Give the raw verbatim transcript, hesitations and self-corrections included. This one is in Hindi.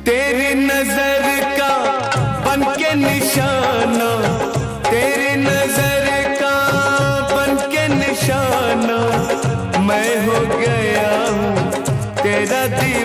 तेरी नजर का बन के निशाना, तेरी नजर का बन के निशाना, मैं हो गया हूँ तेरा दीवाना।